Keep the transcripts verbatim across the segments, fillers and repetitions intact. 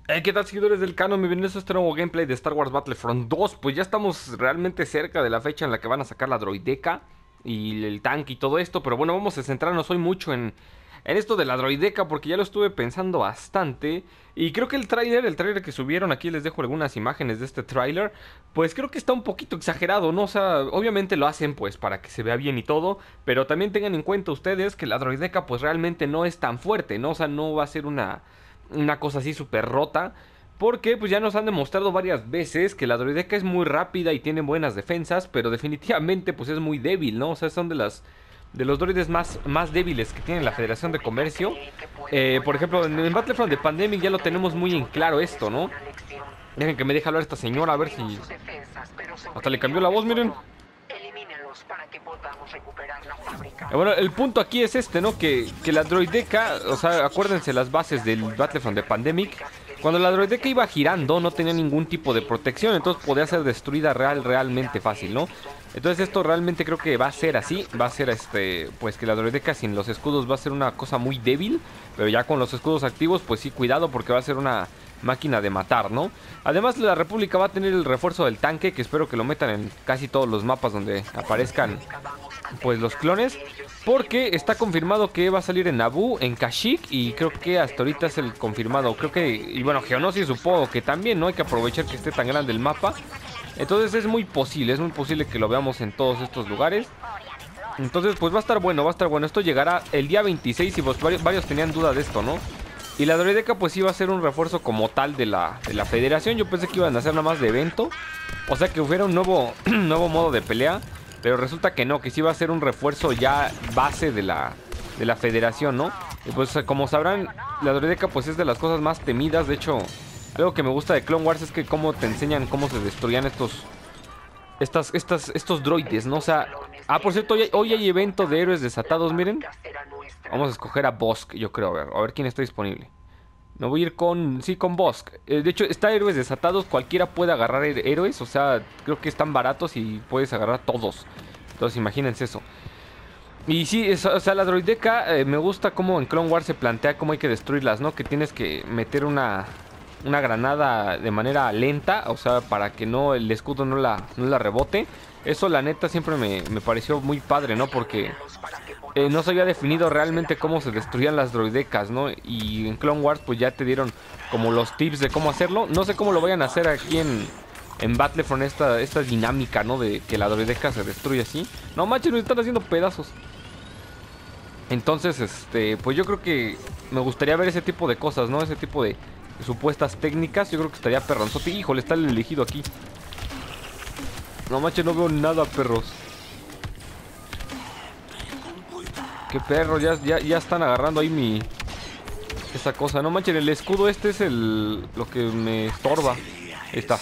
Hey, ¿qué tal, seguidores del canon? Bienvenidos a este nuevo gameplay de Star Wars Battlefront dos. Pues ya estamos realmente cerca de la fecha en la que van a sacar la droideca y el tanque y todo esto. Pero bueno, vamos a centrarnos hoy mucho en, en esto de la droideca porque ya lo estuve pensando bastante. Y creo que el tráiler, el tráiler que subieron, aquí les dejo algunas imágenes de este tráiler, pues creo que está un poquito exagerado, ¿no? O sea, obviamente lo hacen pues para que se vea bien y todo, pero también tengan en cuenta ustedes que la droideca pues realmente no es tan fuerte, ¿no? O sea, no va a ser una una cosa así súper rota. Porque pues ya nos han demostrado varias veces que la droideca es muy rápida y tiene buenas defensas, pero definitivamente pues es muy débil, ¿no? O sea, son de las de los droides más, más débiles que tiene la Federación de Comercio. Eh, por ejemplo, en, en Battlefront de Pandemic ya lo tenemos muy en claro esto, ¿no? Dejen que me deje hablar esta señora a ver si... Hasta le cambió la voz, miren. Eh, Bueno, el punto aquí es este, ¿no? Que, que la droideca, o sea, acuérdense las bases del Battlefront de Pandemic. Cuando la droideca iba girando no tenía ningún tipo de protección, entonces podía ser destruida real, realmente fácil, ¿no? Entonces esto realmente creo que va a ser así, va a ser este, pues que la droideca sin los escudos va a ser una cosa muy débil, pero ya con los escudos activos, pues sí, cuidado porque va a ser una máquina de matar, ¿no? Además la República va a tener el refuerzo del tanque, que espero que lo metan en casi todos los mapas donde aparezcan pues los clones, porque está confirmado que va a salir en Naboo, en Kashyyyk, y creo que hasta ahorita es el confirmado. Creo que, y bueno, Geonosis supongo que también, ¿no? Hay que aprovechar que esté tan grande el mapa. Entonces es muy posible, es muy posible que lo veamos en todos estos lugares. Entonces pues va a estar bueno, va a estar bueno. Esto llegará el día veintiséis y pues varios, varios tenían duda de esto, ¿no? Y la droideca pues iba a ser un refuerzo como tal de la, de la federación. Yo pensé que iban a hacer nada más de evento, o sea que hubiera un nuevo, nuevo modo de pelea. Pero resulta que no, que sí va a ser un refuerzo ya base de la, de la federación, ¿no? Y pues como sabrán, la droideca pues es de las cosas más temidas. De hecho, algo que me gusta de Clone Wars es que cómo te enseñan cómo se destruían estos, estas, estas, estos droides, ¿no? O sea, ah, por cierto, hoy hay, hoy hay evento de héroes desatados, miren. Vamos a escoger a Bosk, yo creo, a ver, a ver quién está disponible. Me voy a ir con, sí, con Bosk. Eh, de hecho, está héroes desatados, cualquiera puede agarrar her- héroes, o sea, creo que están baratos y puedes agarrar todos. Entonces, imagínense eso. Y sí, es- o sea, la droideca, eh, me gusta cómo en Clone Wars se plantea cómo hay que destruirlas, ¿no? Que tienes que meter una, una granada de manera lenta, o sea, para que no el escudo no la, no la rebote. Eso, la neta, siempre me, me pareció muy padre, ¿no? Porque eh, no se había definido realmente cómo se destruían las droidecas, ¿no? Y en Clone Wars pues ya te dieron como los tips de cómo hacerlo. No sé cómo lo vayan a hacer aquí en, en Battlefront esta, esta dinámica, ¿no? De que la droideca se destruye así. No manches, nos están haciendo pedazos. Entonces, este, pues yo creo que me gustaría ver ese tipo de cosas, ¿no? Ese tipo de supuestas técnicas. Yo creo que estaría perronzote. Híjole, está el elegido aquí. No manches, no veo nada, perros. Qué perro, ya, ya, ya están agarrando ahí mi... Esa cosa, no manchen, el escudo este es el... Lo que me estorba. Ahí está.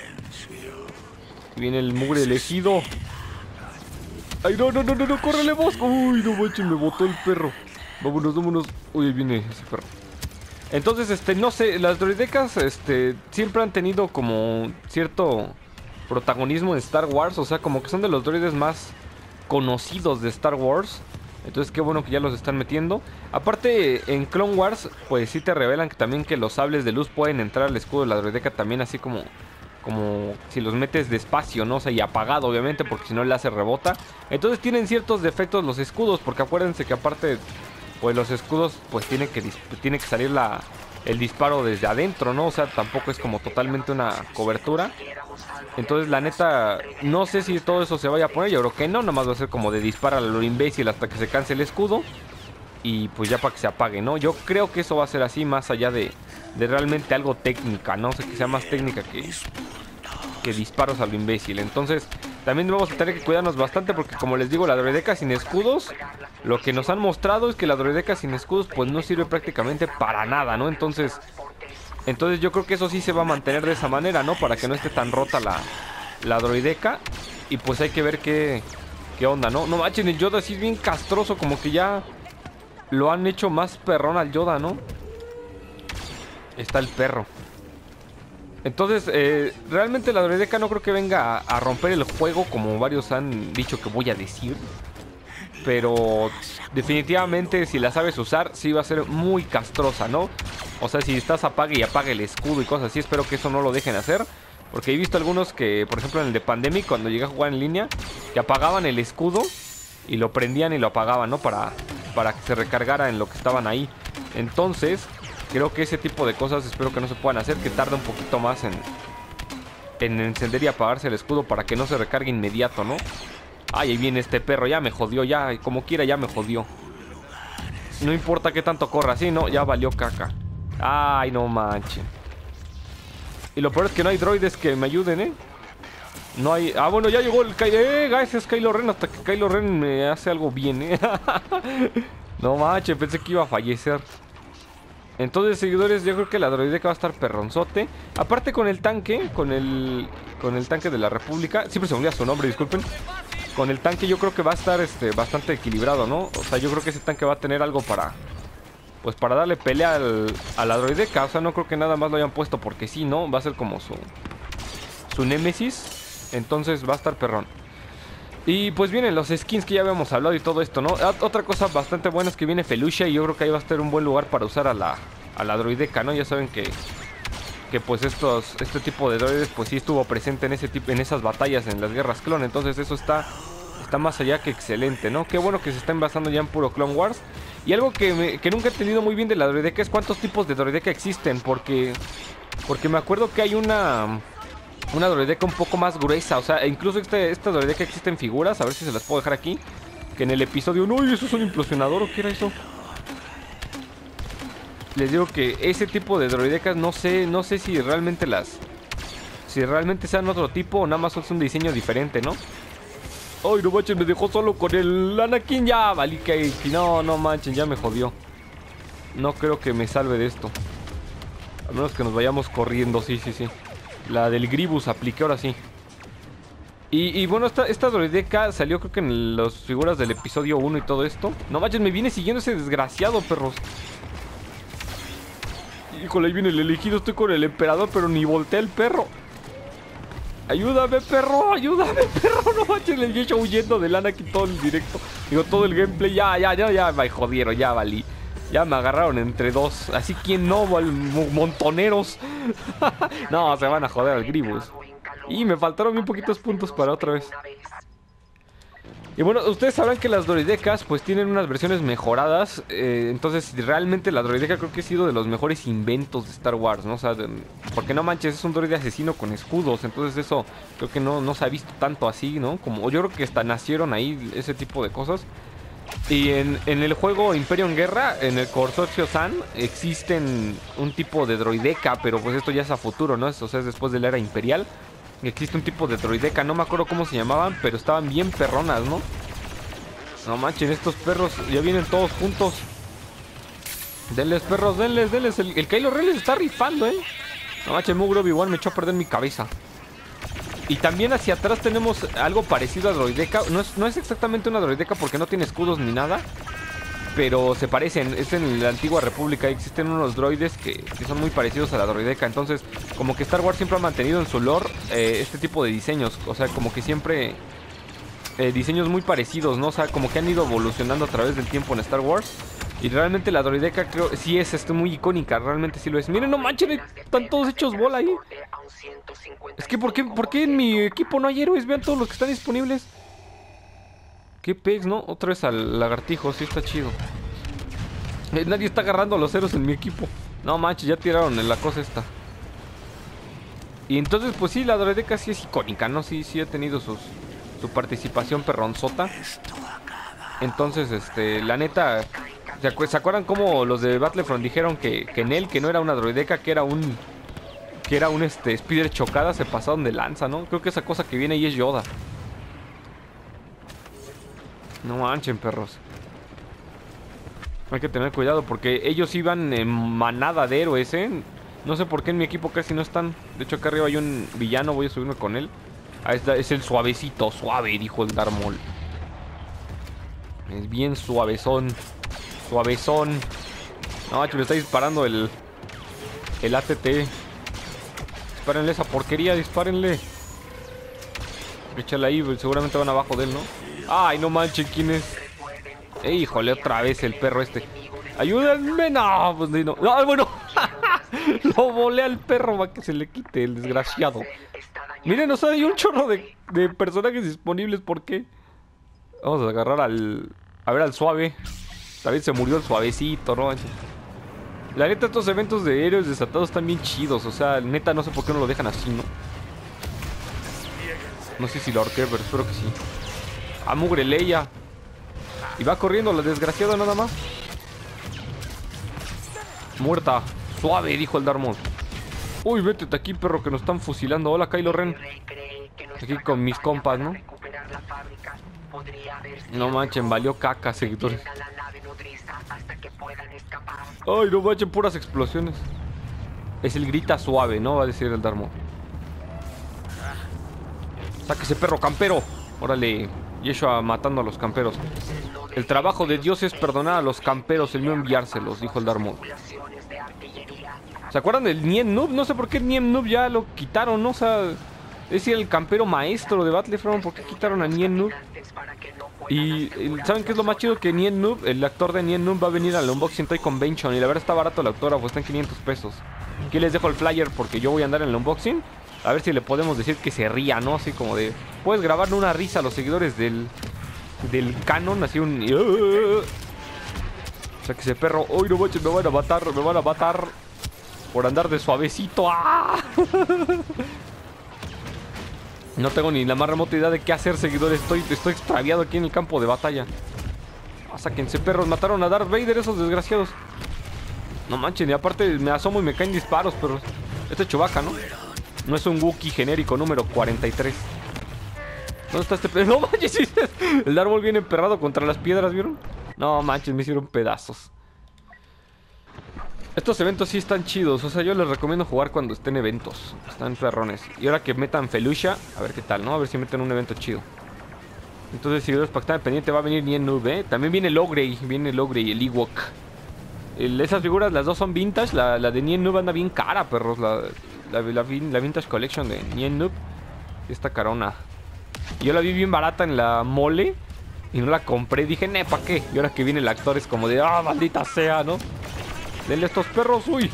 Viene el mugre elegido. Ay, no, no, no, no, no, córrele, vos. Uy, no manchen, me botó el perro. Vámonos, vámonos. Uy, ahí viene ese perro. Entonces, este, no sé, las droidecas, este, siempre han tenido como cierto protagonismo en Star Wars. O sea, como que son de los droides más conocidos de Star Wars. Entonces qué bueno que ya los están metiendo. Aparte en Clone Wars pues sí te revelan que también que los sables de luz pueden entrar al escudo de la droideca también, así como como si los metes despacio, ¿no? O sea, y apagado obviamente porque si no le hace rebota. Entonces tienen ciertos defectos los escudos, porque acuérdense que aparte pues los escudos pues tiene que tiene que salir la el disparo desde adentro, ¿no? O sea, tampoco es como totalmente una cobertura. Entonces, la neta, no sé si todo eso se vaya a poner. Yo creo que no, nomás va a ser como de dispara a lo imbécil hasta que se canse el escudo. Y pues ya para que se apague, ¿no? Yo creo que eso va a ser así, más allá de, de realmente algo técnica, ¿no? O sea, que sea más técnica que, que disparos a lo imbécil. Entonces, también vamos a tener que cuidarnos bastante porque, como les digo, la droideca sin escudos, lo que nos han mostrado es que la droideca sin escudos pues no sirve prácticamente para nada, ¿no? Entonces... Entonces yo creo que eso sí se va a mantener de esa manera, ¿no? Para que no esté tan rota la, la droideca. Y pues hay que ver qué, qué onda, ¿no? No manchen, el Yoda sí es bien castroso. Como que ya lo han hecho más perrón al Yoda, ¿no? Está el perro. Entonces, eh, realmente la droideca no creo que venga a, a romper el juego como varios han dicho que voy a decir. pero definitivamente si la sabes usar, sí va a ser muy castrosa, ¿no? O sea, si estás apague y apague el escudo y cosas así, espero que eso no lo dejen hacer. Porque he visto algunos que, por ejemplo en el de Pandemic, cuando llegué a jugar en línea, que apagaban el escudo y lo prendían y lo apagaban, ¿no? Para, para que se recargara en lo que estaban ahí. Entonces, creo que ese tipo de cosas espero que no se puedan hacer, que tarde un poquito más en, en encender y apagarse el escudo para que no se recargue inmediato, ¿no? Ay, ahí viene este perro, ya me jodió, ya, como quiera ya me jodió. No importa qué tanto corra, sí, no, ya valió caca. Ay, no manchen. Y lo peor es que no hay droides que me ayuden, ¿eh? No hay... Ah, bueno, ya llegó el... Ky... Eh, gracias Kylo Ren, hasta que Kylo Ren me hace algo bien, ¿eh? No manches, pensé que iba a fallecer. Entonces, seguidores, yo creo que la droideca va a estar perronzote. Aparte con el tanque, con el... Con el tanque de la República. Siempre se me olvida su nombre, disculpen. Con el tanque yo creo que va a estar este, bastante equilibrado, ¿no? O sea, yo creo que ese tanque va a tener algo para... Pues para darle pelea al, a la droideca. O sea, no creo que nada más lo hayan puesto porque sí, ¿no? Va a ser como su... Su némesis. Entonces va a estar perrón. Y pues vienen los skins que ya habíamos hablado y todo esto, ¿no? Otra cosa bastante buena es que viene Felucia. Y yo creo que ahí va a estar un buen lugar para usar a la, a la droideca, ¿no? Ya saben que... Que pues estos, este tipo de droides pues sí estuvo presente en ese tipo, en esas batallas en las guerras clon. Entonces eso está... Está más allá que excelente, ¿no? Qué bueno que se están basando ya en puro Clone Wars. Y algo que, me, que nunca he entendido muy bien de la droideca es cuántos tipos de droideca existen. Porque porque me acuerdo que hay una una droideca un poco más gruesa. O sea, incluso este, esta droideca existe en figuras. A ver si se las puedo dejar aquí. Que en el episodio... ¡No! ¿Eso es un implosionador o qué era eso? Les digo que ese tipo de droidecas no sé, no sé si realmente las... Si realmente sean otro tipo o nada más es un diseño diferente, ¿no? Ay, no manches, me dejó solo con el Anakin. Ya, valí que... No, no manchen, ya me jodió. No creo que me salve de esto. A menos que nos vayamos corriendo, sí, sí, sí. La del Grievous apliqué ahora sí. Y, y bueno, esta, esta droideca salió creo que en las figuras del episodio uno y todo esto. No manches, me viene siguiendo ese desgraciado, perros. Híjole, ahí viene el elegido, estoy con el emperador, pero ni voltea el perro. Ayúdame, perro, ayúdame, perro. No manches, le he hecho huyendo del Anakin todo el directo. Digo, todo el gameplay. Ya, ya, ya, ya me jodieron, ya valí. Ya me agarraron entre dos. Así que no, montoneros. No, se van a joder al Grievous. Y me faltaron bien poquitos puntos para otra vez. Y bueno, ustedes sabrán que las droidecas pues tienen unas versiones mejoradas. eh, Entonces realmente la droideca creo que ha sido de los mejores inventos de Star Wars, ¿no? O sea, de, porque no manches, es un droide asesino con escudos. Entonces eso creo que no, no se ha visto tanto así, ¿no? Como yo creo que hasta nacieron ahí ese tipo de cosas. Y en, en el juego Imperio en Guerra, en el Consorcio San, existen un tipo de droideca. Pero pues esto ya es a futuro, ¿no? O sea, es después de la era imperial. Existe un tipo de droideca, no me acuerdo cómo se llamaban, pero estaban bien perronas, ¿no? No manchen, estos perros ya vienen todos juntos. Denles, perros, denles, denles. El, el Kylo Ren les está rifando, ¿eh? No manchen, Mugre Obi-Wan me echó a perder mi cabeza. Y también hacia atrás tenemos algo parecido a droideca. No es, no es exactamente una droideca porque no tiene escudos ni nada, pero se parecen. Es en la antigua república. Existen unos droides que, que son muy parecidos a la droideca. Entonces, como que Star Wars siempre ha mantenido en su lore eh, este tipo de diseños. O sea, como que siempre eh, diseños muy parecidos, ¿no? O sea, como que han ido evolucionando a través del tiempo en Star Wars. Y realmente la droideca creo sí es este, muy icónica. Realmente sí lo es. Miren, no manchen, están todos hechos bola ahí. Es que ¿por qué, ¿por qué en mi equipo no hay héroes? Vean todos los que están disponibles. Qué pex, ¿no? Otra vez al lagartijo, sí está chido. eh, Nadie está agarrando a los héroes en mi equipo. No manches, ya tiraron en la cosa esta. Y entonces pues sí, la droideca sí es icónica, ¿no? Sí, sí ha tenido sus, su participación perronzota. Entonces, este, la neta, ¿se, acu ¿se acuerdan cómo los de Battlefront dijeron que, que en él, que no era una droideca, que era un... Que era un este, speeder chocada? Se pasaron de lanza, ¿no? Creo que esa cosa que viene ahí es Yoda. No manchen, perros. Hay que tener cuidado porque ellos iban en manada de héroes, ¿eh? No sé por qué en mi equipo casi no están. De hecho, acá arriba hay un villano, voy a subirme con él. Ahí está, es el suavecito, suave, dijo el Darth Maul. Es bien suavezón. Suavezón. No, macho, me está disparando el... El A T T. Dispárenle esa porquería, dispárenle. Échale ahí, seguramente van abajo de él, ¿no? Ay, no manches, ¿quién es? Eh, híjole, otra vez el perro este. ¡Ayúdenme! No, pues no. No, bueno. Lo volé al perro para que se le quite el desgraciado. Miren, o sea, hay un chorro de, de personajes disponibles. ¿Por qué? Vamos a agarrar al... A ver, al suave. También se murió el suavecito, ¿no? La neta, estos eventos de héroes desatados están bien chidos. O sea, neta, no sé por qué no lo dejan así, ¿no? No sé si lo ahorqué, pero espero que sí. ¡Ah, mugre Leia! Y va corriendo la desgraciada nada más. Muerta. Suave, dijo el Darth Maul. Uy, vete aquí, perro, que nos están fusilando. Hola, Kylo Ren. Aquí con mis compas, ¿no? No manchen, valió caca, seguidores. Ay, no manchen, puras explosiones. Es el grita suave, ¿no? Va a decir el Darth Maul. Sáquese, perro campero. Órale, Yeshua matando a los camperos. El trabajo de Dios es perdonar a los camperos, el mío enviárselos, dijo el Darth Maul. ¿Se acuerdan del Nien Noob? No sé por qué Nien Noob ya lo quitaron, ¿no? O sea, es el campero maestro de Battlefront. ¿Por qué quitaron a Nien Noob? Y ¿saben qué es lo más chido? Que Nien Noob, el actor de Nien Noob, va a venir al Unboxing Toy Convention. Y la verdad está barato el autógrafo, está en quinientos pesos. Aquí les dejo el flyer porque yo voy a andar en el unboxing. A ver si le podemos decir que se ría, ¿no? Así como de... Puedes grabarle una risa a los seguidores del... Del canon, así un... O sea, que ese perro... ¡Uy, no manches! Me van a matar, me van a matar. Por andar de suavecito. ¡Ah! No tengo ni la más remota idea de qué hacer, seguidores. Estoy, estoy extraviado aquí en el campo de batalla. Ah, sáquense, perros. Mataron a Darth Vader esos desgraciados. No manchen, y aparte me asomo y me caen disparos, pero... Este es Chewbacca, ¿no? No es un Wookiee genérico número cuarenta y tres. ¿Dónde está este pedo? No manches, el Darth Maul viene emperrado contra las piedras, ¿vieron? No manches, me hicieron pedazos. Estos eventos sí están chidos. O sea, yo les recomiendo jugar cuando estén eventos. Están perrones. Y ahora que metan Felucia, a ver qué tal, ¿no? A ver si meten un evento chido. Entonces, si para estar pendiente, va a venir Nien Noob, ¿eh? También viene Logrey. Viene Logrey y el Ewok. El, esas figuras, las dos son vintage. La, la de Nien Noob anda bien cara, perros. La, la, la, la Vintage Collection de Nien Noob. Esta carona. Yo la vi bien barata en la mole. Y no la compré. Dije, ne, ¿para qué? Y ahora que viene el actor es como de, ah, maldita sea, ¿no? Denle a estos perros, uy.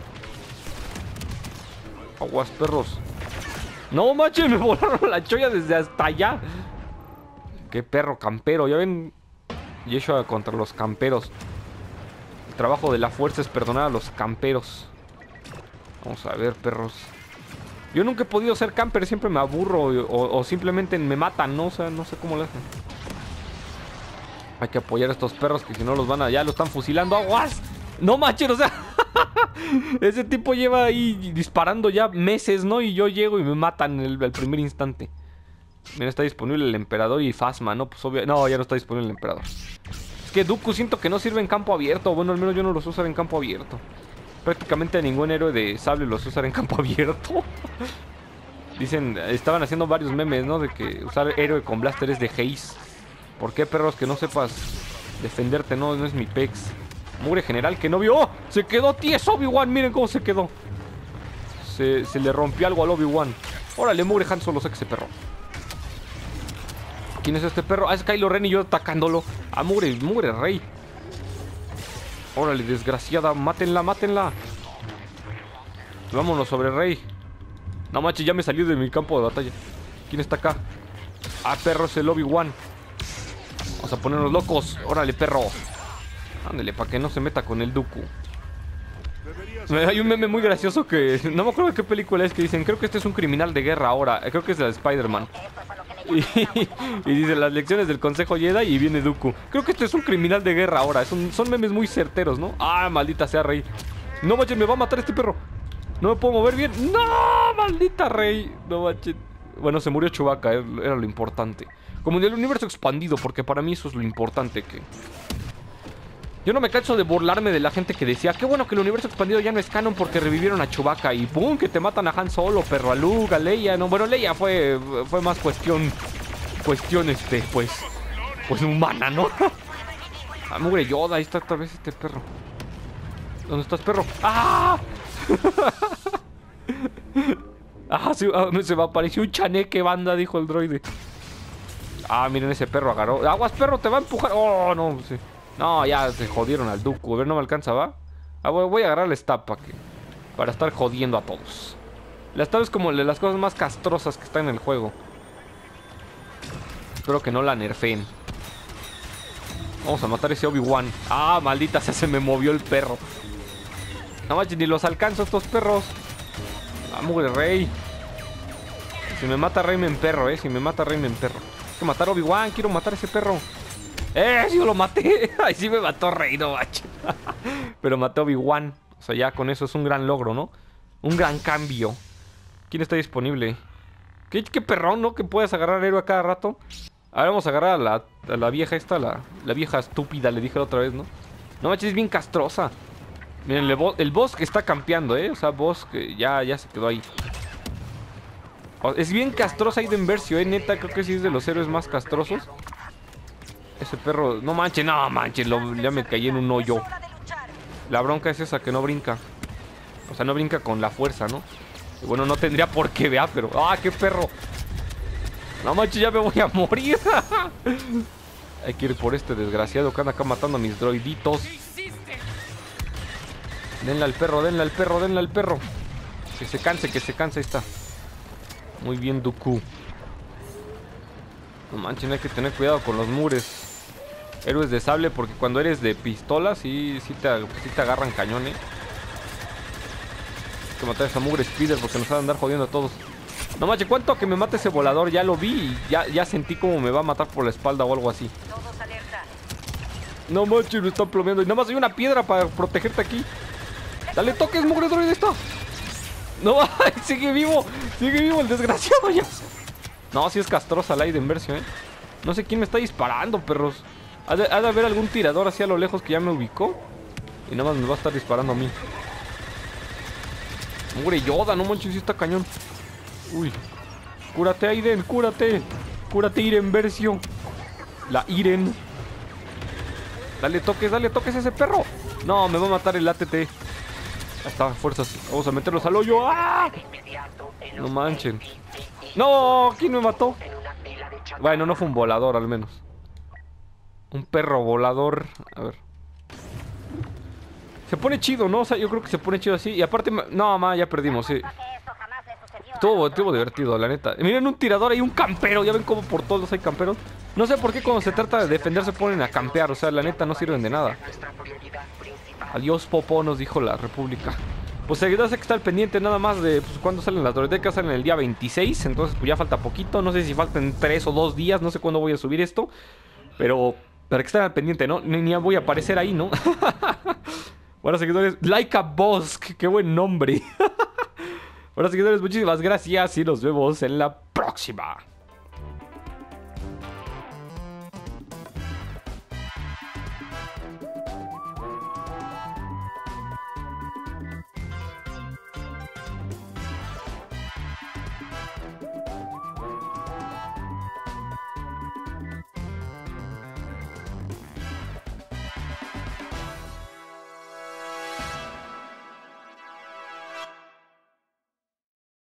Aguas, perros. No, macho, me volaron la cholla desde hasta allá. Qué perro campero, ya ven. Yeshua contra los camperos. El trabajo de la fuerza es perdonar a los camperos. Vamos a ver, perros. Yo nunca he podido ser camper, siempre me aburro o, o simplemente me matan, ¿no? O sea, no sé cómo lo hacen. Hay que apoyar a estos perros que si no los van a... Ya lo están fusilando. ¡Aguas! No manches, o sea... Ese tipo lleva ahí disparando ya meses, ¿no? Y yo llego y me matan el, el primer instante. Mira, está disponible el emperador y Phasma, ¿no? Pues obvio... No, ya no está disponible el emperador. Es que Dooku siento que no sirve en campo abierto. Bueno, al menos yo no los uso en campo abierto. Prácticamente a ningún héroe de sable los usar en campo abierto. Dicen, estaban haciendo varios memes, ¿no? De que usar héroe con blaster es de haze. ¿Por qué, perros? Que no sepas defenderte, no, no es mi pex. Mugre general que no vio. ¡Oh! Se quedó tieso Obi-Wan. Miren cómo se quedó. Se, se le rompió algo al Obi-Wan. Órale, mugre Han Solo, saque ese perro. ¿Quién es este perro? Ah, es Kylo Ren y yo atacándolo. Ah, mugre, mugre rey. Órale, desgraciada. Mátenla, mátenla. Vámonos sobre rey. No manches, ya me salió de mi campo de batalla. ¿Quién está acá? Ah, perro, es el Obi-Wan. Vamos a ponernos locos. Órale, perro. Ándale, para que no se meta con el Dooku. Hay un meme muy gracioso que... No me acuerdo de qué película es que dicen, creo que este es un criminal de guerra ahora. Creo que es la de Spider-Man. Y, y dice, las lecciones del Consejo Jedi y viene Dooku. Creo que este es un criminal de guerra ahora. Son, son memes muy certeros, ¿no? Ah, maldita sea, rey. No manches, me va a matar este perro. No me puedo mover bien. ¡No! Maldita rey. No manches. Bueno, se murió Chewbacca, era lo importante. Como en el universo expandido, porque para mí eso es lo importante que... Yo no me canso de burlarme de la gente que decía, qué bueno que el universo expandido ya no es canon porque revivieron a Chewbacca. Y ¡pum! Que te matan a Han Solo, perro, a Luke, a Leia. No, bueno, Leia fue, fue más cuestión... Cuestión, este, pues... Pues humana, ¿no? Ah, mugre Yoda, ahí está otra vez este perro. ¿Dónde estás, perro? ¡Ah! Ah, se, ah, se me apareció un chaneque, banda, dijo el droide. Ah, miren, ese perro agarró. Aguas, perro, te va a empujar. Oh, no, sí. No, ya se jodieron al Dooku. A ver, no me alcanza, ¿va? Ah, voy, voy a agarrar el stab para que... para estar jodiendo a todos. La stab es como de las cosas más castrosas que están en el juego. Espero que no la nerfeen. Vamos a matar a ese Obi-Wan. Ah, maldita sea, se me movió el perro. No manches, ni los alcanzo estos perros. Ah, mugre rey. Si me mata Rey me emperro, eh. Si me mata Rey me emperro. Quiero que matar a Obi-Wan, quiero matar a ese perro. ¡Eh! ¡Sí, yo lo maté! ¡Ay, sí me mató Rey, no manches! Pero maté a Obi-Wan. O sea, ya con eso es un gran logro, ¿no? Un gran cambio. ¿Quién está disponible? ¿Qué, qué perrón, ¿no? Que puedes agarrar héroe a cada rato. Ahora vamos a agarrar a la, a la vieja esta, la, la vieja estúpida, le dije la otra vez, ¿no? No manches, es bien castrosa. Miren, el, el boss que está campeando, ¿eh? O sea, boss que ya, ya se quedó ahí. Es bien castrosa Aiden Versio, ¿eh? Neta, creo que sí es de los héroes más castrosos. Ese perro... No manches, no manches, lo, ya me caí en un hoyo. La bronca es esa, que no brinca. O sea, no brinca con la fuerza, ¿no? Y bueno, no tendría por qué, vea, pero... ¡Ah, qué perro! No manches, ya me voy a morir. Hay que ir por este desgraciado que anda acá matando a mis droiditos. Denle al perro, denle al perro, denle al perro. Que se canse, que se canse, ahí está. Muy bien, Dooku. No manches, hay que tener cuidado con los mures. Héroes de sable, porque cuando eres de pistola, sí, sí, te, sí te agarran cañones. Hay que matar a esa mugre Speeder porque nos va a andar jodiendo a todos. No manches, ¿cuánto que me mate ese volador? Ya lo vi y ya, ya sentí como me va a matar por la espalda o algo así. No manches, me están plomeando. Y nada más hay una piedra para protegerte aquí. Dale toques, mugre droide, esto. No, sigue vivo. Sigue vivo el desgraciado ya. No, sí es castrosa la Aiden Versio, eh. No sé quién me está disparando, perros. Ha de, ha de haber algún tirador así a lo lejos que ya me ubicó. Y nada más me va a estar disparando a mí. Mugre Yoda, no manches, sí está cañón. Uy. Cúrate, Aiden, cúrate. Cúrate, Iren Versio. La Iren. Dale toques, dale toques a ese perro. No, me va a matar el A T T. Ahí está, fuerzas. Vamos a meterlos al hoyo. ¡Ah! No manchen. No, ¿quién me mató? Bueno, no fue un volador al menos. Un perro volador. A ver. Se pone chido, ¿no? O sea, yo creo que se pone chido así. Y aparte, no, mamá, ya perdimos, sí. Estuvo, estuvo divertido, la neta. Miren, un tirador y un campero. Ya ven cómo por todos hay camperos. No sé por qué cuando se trata de defender se ponen a campear. O sea, la neta no sirven de nada. Adiós, Popó, nos dijo la República. Pues seguidores, hay que estar pendiente nada más de pues, cuándo salen las droidecas. Salen el día veintiséis. Entonces, pues ya falta poquito. No sé si faltan tres o dos días. No sé cuándo voy a subir esto. Pero, para que estén al pendiente, ¿no? Ni, ni voy a aparecer ahí, ¿no? Bueno, seguidores, Like a Boss. Qué buen nombre. Bueno, seguidores, muchísimas gracias y nos vemos en la próxima.